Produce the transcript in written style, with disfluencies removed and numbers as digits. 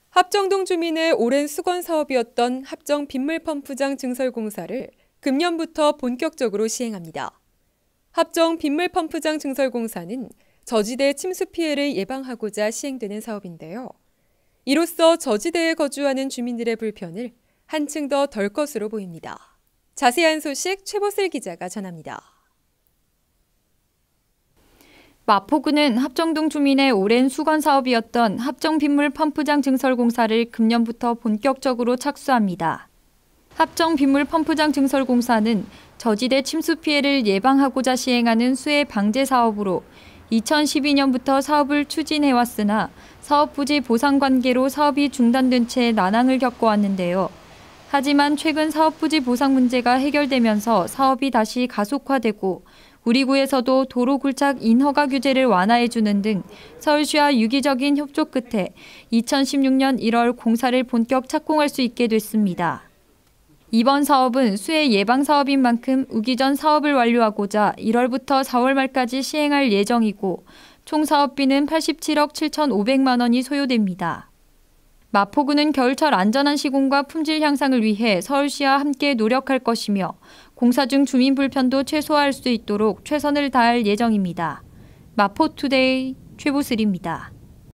합정동 주민의 오랜 수건 사업이었던 합정 빗물펌프장 증설 공사를 금년부터 본격적으로 시행합니다. 합정 빗물펌프장 증설 공사는 저지대 침수 피해를 예방하고자 시행되는 사업인데요. 이로써 저지대에 거주하는 주민들의 불편을 한층 더 덜 것으로 보입니다. 자세한 소식 최보슬 기자가 전합니다. 마포구는 합정동 주민의 오랜 수건 사업이었던 합정 빗물 펌프장 증설 공사를 금년부터 본격적으로 착수합니다. 합정 빗물 펌프장 증설 공사는 저지대 침수 피해를 예방하고자 시행하는 수해 방제 사업으로 2012년부터 사업을 추진해왔으나 사업 부지 보상 관계로 사업이 중단된 채 난항을 겪어왔는데요. 하지만 최근 사업 부지 보상 문제가 해결되면서 사업이 다시 가속화되고 우리 구에서도 도로 굴착 인허가 규제를 완화해주는 등 서울시와 유기적인 협조 끝에 2016년 1월 공사를 본격 착공할 수 있게 됐습니다. 이번 사업은 수해 예방 사업인 만큼 우기 전 사업을 완료하고자 1월부터 4월 말까지 시행할 예정이고 총 사업비는 87억 7,500만 원이 소요됩니다. 마포구는 겨울철 안전한 시공과 품질 향상을 위해 서울시와 함께 노력할 것이며 공사 중 주민 불편도 최소화할 수 있도록 최선을 다할 예정입니다. 마포투데이 최보슬입니다.